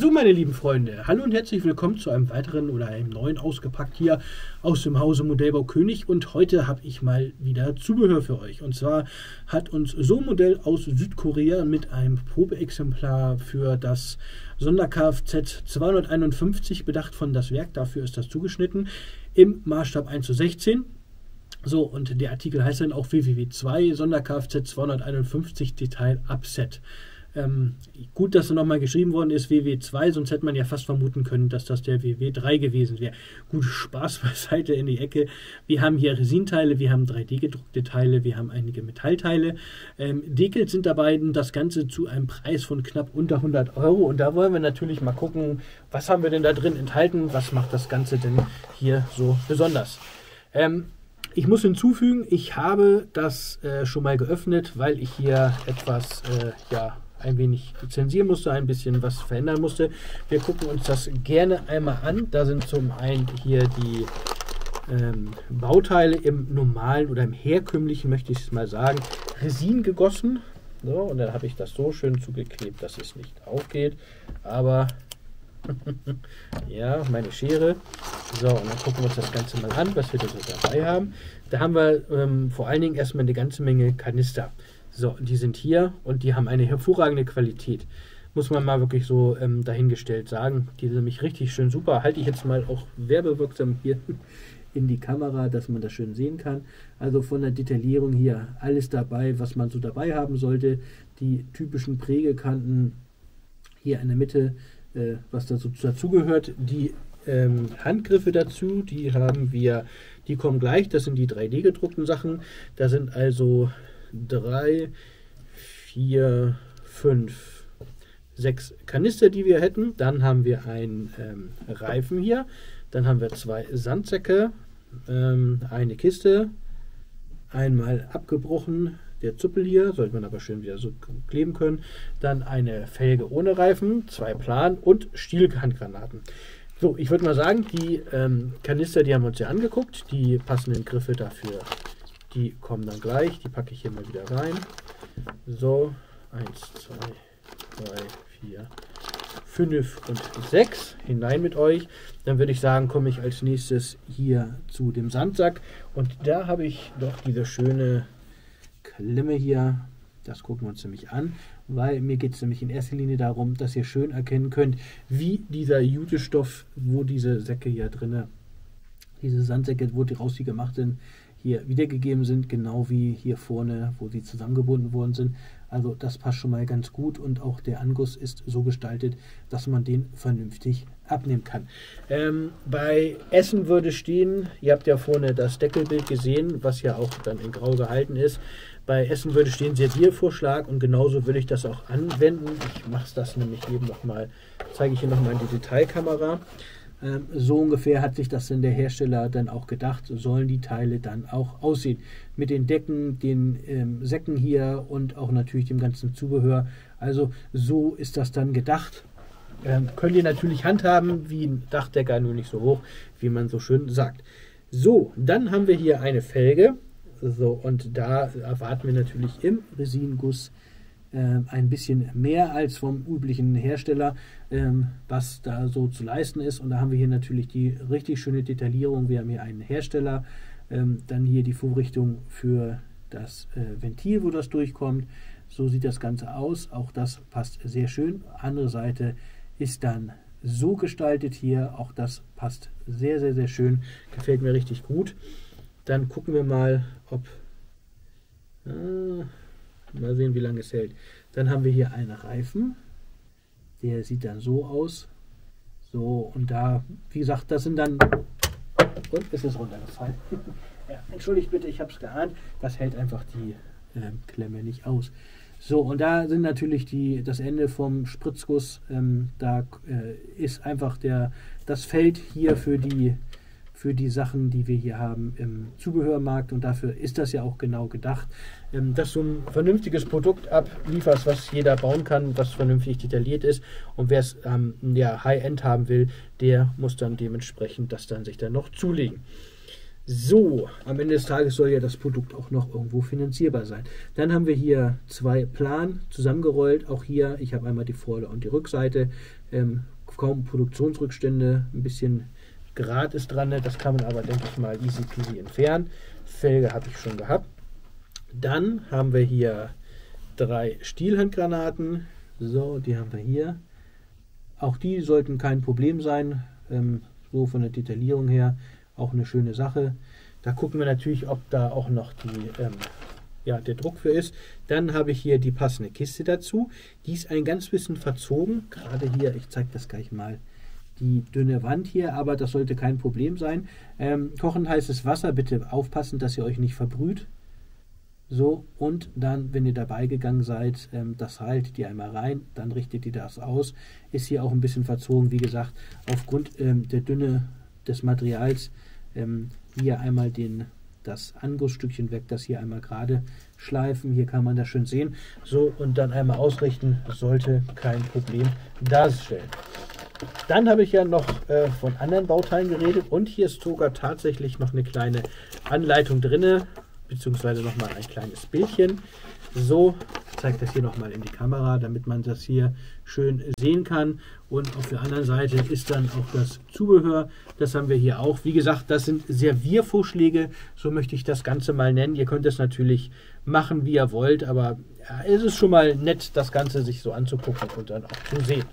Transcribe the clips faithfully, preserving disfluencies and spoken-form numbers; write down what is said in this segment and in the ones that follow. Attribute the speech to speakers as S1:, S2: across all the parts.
S1: So, meine lieben Freunde, hallo und herzlich willkommen zu einem weiteren oder einem neuen Ausgepackt hier aus dem Hause Modellbau König. Und heute habe ich mal wieder Zubehör für euch. Und zwar hat uns so ein Modell aus Südkorea mit einem Probeexemplar für das Sonder-Kfz zweihunderteinundfünfzig bedacht von das Werk. Dafür ist das zugeschnitten im Maßstab eins zu sechzehn. So, und der Artikel heißt dann auch W W W zwei Sonder-Kfz zweihunderteinundfünfzig Detail Upset. Ähm, gut, dass er nochmal geschrieben worden ist, W W zwei, sonst hätte man ja fast vermuten können, dass das der W W drei gewesen wäre. Gut, Spaß beiseite in die Ecke. Wir haben hier Resinteile, wir haben drei D gedruckte Teile, wir haben einige Metallteile. Ähm, Dekelt sind dabei, das Ganze zu einem Preis von knapp unter hundert Euro. Und da wollen wir natürlich mal gucken, was haben wir denn da drin enthalten, was macht das Ganze denn hier so besonders. Ähm, Ich muss hinzufügen, ich habe das äh, schon mal geöffnet, weil ich hier etwas, äh, ja, ein wenig zensieren musste, ein bisschen was verändern musste. Wir gucken uns das gerne einmal an. Da sind zum einen hier die ähm, Bauteile im normalen oder im herkömmlichen, möchte ich es mal sagen, Resin gegossen. So, und dann habe ich das so schön zugeklebt, dass es nicht aufgeht. Aber ja, meine Schere. So, und dann gucken wir uns das Ganze mal an, was wir da so dabei haben. Da haben wir ähm, vor allen Dingen erstmal eine ganze Menge Kanister. So, die sind hier und die haben eine hervorragende Qualität. Muss man mal wirklich so ähm, dahingestellt sagen. Die sind nämlich richtig schön super. Halte ich jetzt mal auch werbewirksam hier in die Kamera, dass man das schön sehen kann. Also von der Detaillierung hier alles dabei, was man so dabei haben sollte. Die typischen Prägekanten hier in der Mitte, äh, was dazu dazugehört. Die ähm, Handgriffe dazu, die haben wir, die kommen gleich. Das sind die drei D gedruckten Sachen. Da sind also drei, vier, fünf, sechs Kanister, die wir hätten. Dann haben wir einen ähm, Reifen hier. Dann haben wir zwei Sandsäcke, ähm, eine Kiste, einmal abgebrochen, der Zuppel hier, sollte man aber schön wieder so kleben können. Dann eine Felge ohne Reifen, zwei Plan und Stielhandgranaten. So, ich würde mal sagen, die ähm, Kanister, die haben wir uns ja angeguckt. Die passenden Griffe dafür, die kommen dann gleich. Die packe ich hier mal wieder rein. So, eins, zwei, drei, vier, fünf und sechs. Hinein mit euch. Dann würde ich sagen, komme ich als nächstes hier zu dem Sandsack. Und da habe ich doch diese schöne Klemme hier. Das gucken wir uns nämlich an, weil mir geht es nämlich in erster Linie darum, dass ihr schön erkennen könnt, wie dieser Jutestoff, wo diese Säcke hier drin, diese Sandsäcke, wo die raus die gemacht sind, hier wiedergegeben sind, genau wie hier vorne, wo sie zusammengebunden worden sind. Also das passt schon mal ganz gut und auch der Anguss ist so gestaltet, dass man den vernünftig abnehmen kann. Ähm, bei Essen würde stehen, ihr habt ja vorne das Deckelbild gesehen, was ja auch dann in Grau gehalten ist. Bei Essen würde stehen Serviervorschlag und genauso würde ich das auch anwenden. Ich mache das nämlich eben nochmal, zeige ich hier nochmal in die Detailkamera. Ähm, so ungefähr hat sich das denn der Hersteller dann auch gedacht, sollen die Teile dann auch aussehen. Mit den Decken, den ähm, Säcken hier und auch natürlich dem ganzen Zubehör. Also so ist das dann gedacht. Ähm, könnt ihr natürlich handhaben wie ein Dachdecker, nur nicht so hoch, wie man so schön sagt. So, dann haben wir hier eine Felge. So, und da erwarten wir natürlich im Resinguss äh, ein bisschen mehr als vom üblichen Hersteller, ähm, was da so zu leisten ist. Und da haben wir hier natürlich die richtig schöne Detaillierung. Wir haben hier einen Hersteller, ähm, dann hier die Vorrichtung für das äh, Ventil, wo das durchkommt. So sieht das Ganze aus. Auch das passt sehr schön. Andere Seite ist dann so gestaltet hier. Auch das passt sehr, sehr, sehr schön. Gefällt mir richtig gut. Dann gucken wir mal, ob... Ah, mal sehen, wie lange es hält. Dann haben wir hier einen Reifen. Der sieht dann so aus. So, und da, wie gesagt, das sind dann... Und es ist runtergefallen. Ja, entschuldigt bitte, ich habe es geahnt. Das hält einfach die äh, Klemme nicht aus. So, und da sind natürlich die, das Ende vom Spritzguss. Ähm, da äh, ist einfach der, das Feld hier für die... für die Sachen, die wir hier haben im Zubehörmarkt, und dafür ist das ja auch genau gedacht, dass du ein vernünftiges Produkt ablieferst, was jeder bauen kann, was vernünftig detailliert ist, und wer es ähm, ja, High-End haben will, der muss dann dementsprechend das dann sich dann noch zulegen. So, am Ende des Tages soll ja das Produkt auch noch irgendwo finanzierbar sein. Dann haben wir hier zwei Plan zusammengerollt. Auch hier, ich habe einmal die Vorder- und die Rückseite. Ähm, kaum Produktionsrückstände, ein bisschen Grat ist dran. Das kann man aber, denke ich mal, easy peasy entfernen. Felge habe ich schon gehabt. Dann haben wir hier drei Stielhandgranaten. So, die haben wir hier. Auch die sollten kein Problem sein. Ähm, so von der Detaillierung her auch eine schöne Sache. Da gucken wir natürlich, ob da auch noch die, ähm, ja, der Druck für ist. Dann habe ich hier die passende Kiste dazu. Die ist ein ganz bisschen verzogen. Gerade hier, ich zeige das gleich mal, die dünne Wand hier, aber das sollte kein Problem sein. Ähm, kochend heißes Wasser, bitte aufpassen, dass ihr euch nicht verbrüht. So, und dann, wenn ihr dabei gegangen seid, ähm, das haltet ihr einmal rein, dann richtet ihr das aus. Ist hier auch ein bisschen verzogen, wie gesagt, aufgrund ähm, der Dünne des Materials. Ähm, hier einmal den, das Angussstückchen weg, das hier einmal gerade schleifen. Hier kann man das schön sehen. So, und dann einmal ausrichten, sollte kein Problem darstellen. Dann habe ich ja noch äh, von anderen Bauteilen geredet und hier ist sogar tatsächlich noch eine kleine Anleitung drin, beziehungsweise nochmal ein kleines Bildchen. So, ich zeige das hier nochmal in die Kamera, damit man das hier schön sehen kann. Und auf der anderen Seite ist dann auch das Zubehör. Das haben wir hier auch. Wie gesagt, das sind Serviervorschläge, so möchte ich das Ganze mal nennen. Ihr könnt es natürlich machen, wie ihr wollt, aber ja, es ist schon mal nett, das Ganze sich so anzugucken und dann auch zu sehen.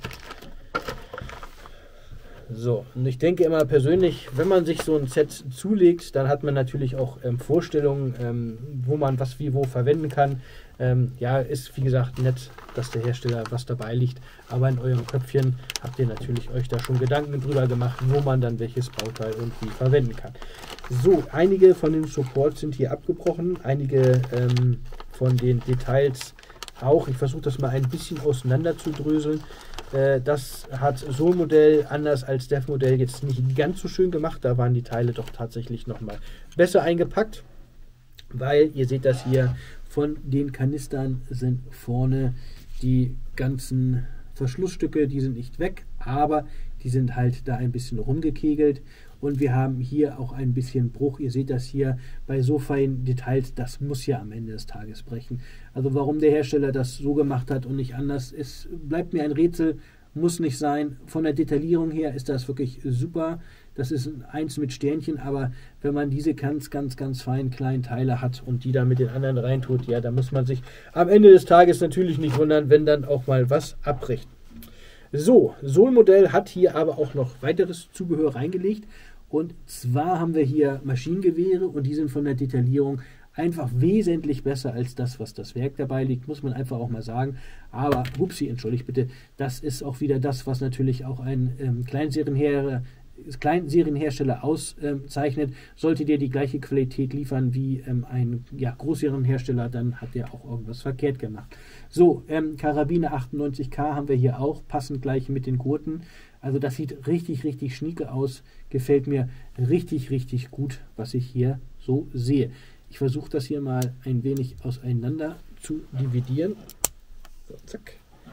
S1: So, und ich denke immer persönlich, wenn man sich so ein Set zulegt, dann hat man natürlich auch ähm, Vorstellungen, ähm, wo man was wie wo verwenden kann. Ähm, ja, ist wie gesagt nett, dass der Hersteller was dabei liegt, aber in eurem Köpfchen habt ihr natürlich euch da schon Gedanken drüber gemacht, wo man dann welches Bauteil und wie verwenden kann. So, einige von den Supports sind hier abgebrochen, einige ähm, von den Details auch. Ich versuche das mal ein bisschen auseinander zu dröseln. Das hat so ein Modell anders als das Modell jetzt nicht ganz so schön gemacht. Da waren die Teile doch tatsächlich nochmal besser eingepackt, weil ihr seht das hier, von den Kanistern sind vorne die ganzen Verschlussstücke, die sind nicht weg, aber die sind halt da ein bisschen rumgekegelt. Und wir haben hier auch ein bisschen Bruch. Ihr seht das hier bei so feinen Details, das muss ja am Ende des Tages brechen. Also warum der Hersteller das so gemacht hat und nicht anders, es bleibt mir ein Rätsel, muss nicht sein. Von der Detaillierung her ist das wirklich super. Das ist eins mit Sternchen, aber wenn man diese ganz, ganz, ganz feinen kleinen Teile hat und die da mit den anderen reintut, ja, da muss man sich am Ende des Tages natürlich nicht wundern, wenn dann auch mal was abbricht. So, so ein Modell hat hier aber auch noch weiteres Zubehör reingelegt. Und zwar haben wir hier Maschinengewehre und die sind von der Detaillierung einfach wesentlich besser als das, was das Werk dabei liegt, muss man einfach auch mal sagen. Aber, upsie, entschuldigt bitte, das ist auch wieder das, was natürlich auch ein ähm, Kleinserienhersteller Kleinserienhersteller auszeichnet. Sollte der die gleiche Qualität liefern wie ähm, ein ja, Großserienhersteller, dann hat der auch irgendwas verkehrt gemacht. So, ähm, Karabiner achtundneunzig K haben wir hier auch, passend gleich mit den Gurten. Also das sieht richtig, richtig schnieke aus. Gefällt mir richtig, richtig gut, was ich hier so sehe. Ich versuche das hier mal ein wenig auseinander zu dividieren. So, zack.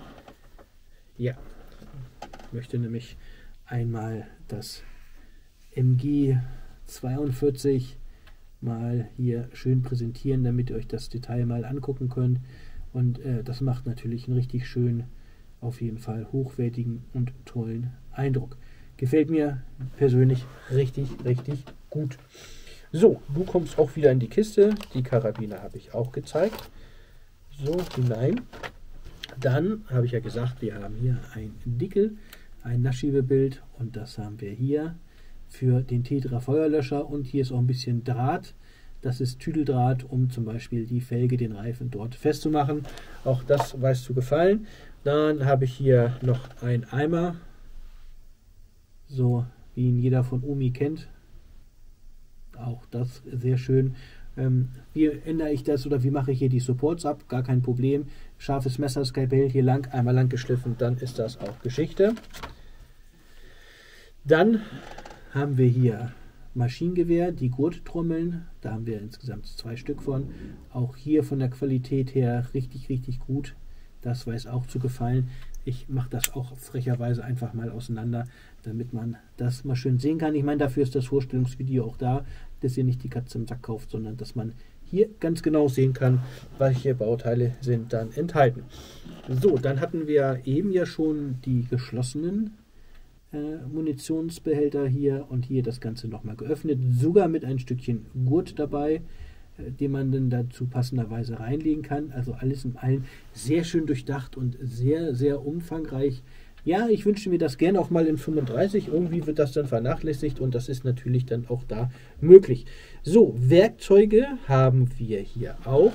S1: Ja, ich möchte nämlich einmal das M G zweiundvierzig mal hier schön präsentieren, damit ihr euch das Detail mal angucken könnt. Und äh, das macht natürlich einen richtig schönen, auf jeden Fall hochwertigen und tollen Eindruck. Gefällt mir persönlich richtig, richtig gut. So, du kommst auch wieder in die Kiste. Die Karabiner habe ich auch gezeigt. So, hinein. Dann habe ich ja gesagt, wir haben hier ein Dickel, ein Nassschiebebild und das haben wir hier für den Tetra Feuerlöscher und hier ist auch ein bisschen Draht. Das ist Tüdeldraht, um zum Beispiel die Felge, den Reifen dort festzumachen. Auch das weiß zu gefallen. Dann habe ich hier noch einen Eimer, so wie ihn jeder von Omi kennt. Auch das sehr schön. Ähm, wie ändere ich das oder wie mache ich hier die Supports ab? Gar kein Problem. Scharfes Messer, Skalpell hier lang, einmal lang geschliffen, dann ist das auch Geschichte. Dann haben wir hier Maschinengewehr, die Gurttrommeln. Da haben wir insgesamt zwei Stück von. Auch hier von der Qualität her richtig, richtig gut. Das weiß auch zu gefallen. Ich mache das auch frecherweise einfach mal auseinander, damit man das mal schön sehen kann. Ich meine, dafür ist das Vorstellungsvideo auch da, dass ihr nicht die Katze im Sack kauft, sondern dass man hier ganz genau sehen kann, welche Bauteile sind dann enthalten. So, dann hatten wir eben ja schon die geschlossenen äh, Munitionsbehälter hier und hier das Ganze nochmal geöffnet, sogar mit ein Stückchen Gurt dabei, äh, den man dann dazu passenderweise reinlegen kann. Also alles in allem sehr schön durchdacht und sehr, sehr umfangreich. Ja, ich wünsche mir das gerne auch mal in fünfunddreißig. Irgendwie wird das dann vernachlässigt und das ist natürlich dann auch da möglich. So, Werkzeuge haben wir hier auch.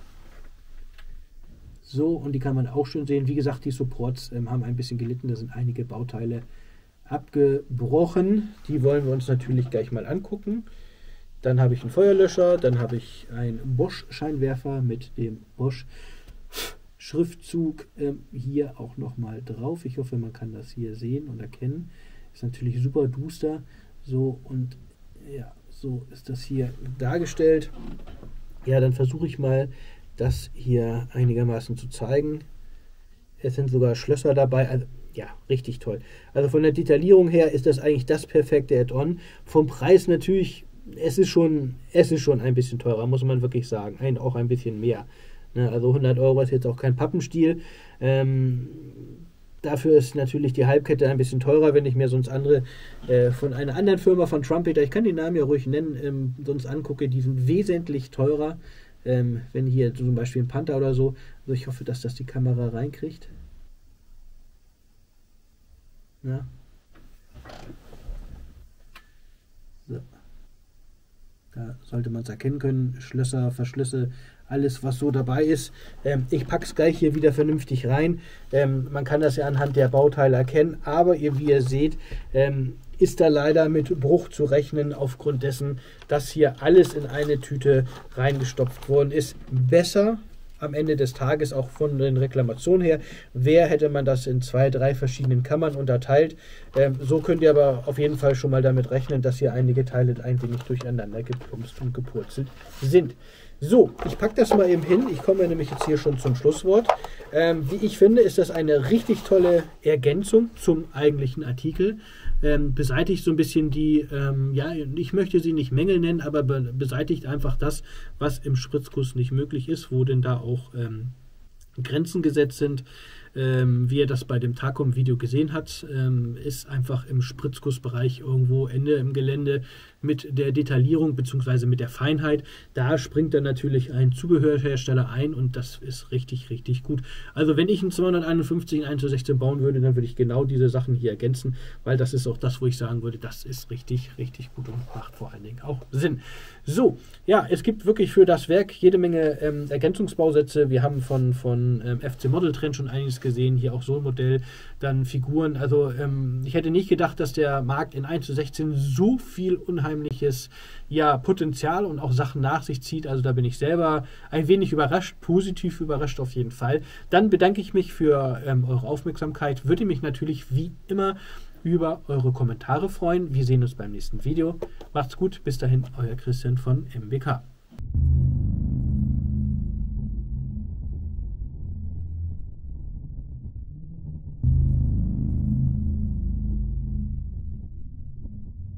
S1: So, und die kann man auch schön sehen. Wie gesagt, die Supports ähm, haben ein bisschen gelitten. Da sind einige Bauteile abgebrochen. Die wollen wir uns natürlich gleich mal angucken. Dann habe ich einen Feuerlöscher. Dann habe ich einen Bosch-Scheinwerfer mit dem Bosch Schriftzug ähm, hier auch nochmal drauf. Ich hoffe, man kann das hier sehen und erkennen. Ist natürlich super duster. So, und ja, so ist das hier dargestellt. Ja, dann versuche ich mal, das hier einigermaßen zu zeigen. Es sind sogar Schlösser dabei. Also, ja, richtig toll. Also von der Detaillierung her ist das eigentlich das perfekte Add-on. Vom Preis natürlich, es ist schon, es ist schon ein bisschen teurer, muss man wirklich sagen. Ein, auch ein bisschen mehr. Also hundert Euro ist jetzt auch kein Pappenstiel. Ähm, dafür ist natürlich die Halbkette ein bisschen teurer, wenn ich mir sonst andere äh, von einer anderen Firma, von Trumpeter, ich kann den Namen ja ruhig nennen, ähm, sonst angucke, die sind wesentlich teurer. Ähm, wenn hier zum Beispiel ein Panther oder so. Also ich hoffe, dass das die Kamera reinkriegt. Ja. So. Da sollte man es erkennen können. Schlösser, Verschlüsse, alles was so dabei ist. Ähm, ich packe es gleich hier wieder vernünftig rein. Ähm, man kann das ja anhand der Bauteile erkennen, aber ihr, wie ihr seht, ähm, ist da leider mit Bruch zu rechnen, aufgrund dessen, dass hier alles in eine Tüte reingestopft worden ist. Besser am Ende des Tages, auch von den Reklamationen her, wer hätte man das in zwei, drei verschiedenen Kammern unterteilt. Ähm, so könnt ihr aber auf jeden Fall schon mal damit rechnen, dass hier einige Teile ein wenig durcheinander geplumpst und gepurzelt sind. So, ich packe das mal eben hin. Ich komme nämlich jetzt hier schon zum Schlusswort. Ähm, wie ich finde, ist das eine richtig tolle Ergänzung zum eigentlichen Artikel. Ähm, beseitigt so ein bisschen die, ähm, ja, ich möchte sie nicht Mängel nennen, aber be beseitigt einfach das, was im Spritzguss nicht möglich ist, wo denn da auch ähm, Grenzen gesetzt sind. Ähm, wie ihr das bei dem Tacom-Video gesehen habt, ähm, ist einfach im Spritzgussbereich irgendwo Ende im Gelände mit der Detaillierung bzw. mit der Feinheit. Da springt dann natürlich ein Zubehörhersteller ein und das ist richtig, richtig gut. Also wenn ich einen zweihunderteinundfünfzig in eins zu sechzehn bauen würde, dann würde ich genau diese Sachen hier ergänzen, weil das ist auch das, wo ich sagen würde, das ist richtig, richtig gut und macht vor allen Dingen auch Sinn. So, ja, es gibt wirklich für das Werk jede Menge ähm, Ergänzungsbausätze. Wir haben von, von ähm, F C Model Trend schon einiges gesehen, hier auch so ein Modell, dann Figuren. Also ähm, ich hätte nicht gedacht, dass der Markt in eins zu sechzehn so viel unheimliches ja, Potenzial und auch Sachen nach sich zieht. Also da bin ich selber ein wenig überrascht, positiv überrascht auf jeden Fall. Dann bedanke ich mich für ähm, eure Aufmerksamkeit. Würde mich natürlich wie immer über eure Kommentare freuen. Wir sehen uns beim nächsten Video. Macht's gut, bis dahin, euer Christian von M B K.